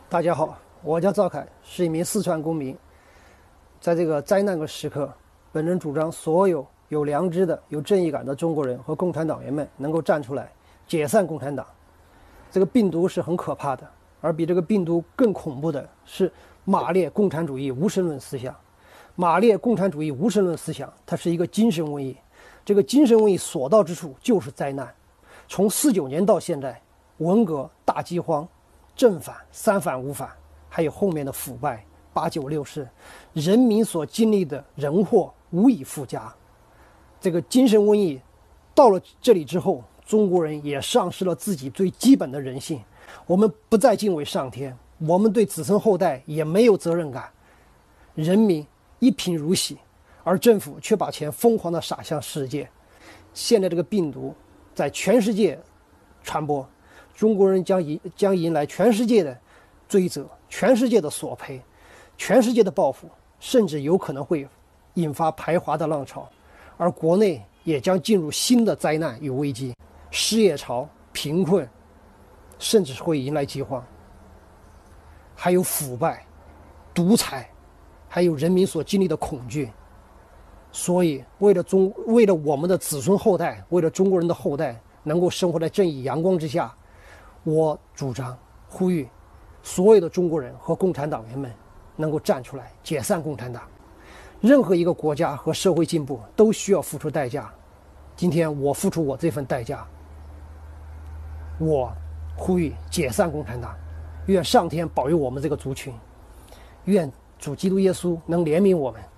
大家好，我叫赵凯，是一名四川公民。在这个灾难的时刻，本人主张所有有良知的、有正义感的中国人和共产党员们能够站出来解散共产党。这个病毒是很可怕的，而比这个病毒更恐怖的是马列共产主义无神论思想。马列共产主义无神论思想，它是一个精神瘟疫。这个精神瘟疫所到之处就是灾难。从49年到现在，文革、大饥荒、正反、三反五反，还有后面的腐败、八九六四，人民所经历的人祸无以复加。这个精神瘟疫到了这里之后，中国人也丧失了自己最基本的人性。我们不再敬畏上天，我们对子孙后代也没有责任感。人民一贫如洗，而政府却把钱疯狂地撒向世界。现在这个病毒在全世界传播，中国人将迎来全世界的追责、全世界的索赔、全世界的报复，甚至有可能会引发排华的浪潮。而国内也将进入新的灾难与危机，失业潮、贫困，甚至会迎来饥荒，还有腐败、独裁，还有人民所经历的恐惧。所以为了我们的子孙后代，为了中国人的后代能够生活在正义阳光之下，我主张呼吁所有的中国人和共产党员们能够站出来解散共产党。任何一个国家和社会进步都需要付出代价，今天我付出我这份代价，我呼吁解散共产党。愿上天保佑我们这个族群，愿主基督耶稣能怜悯我们，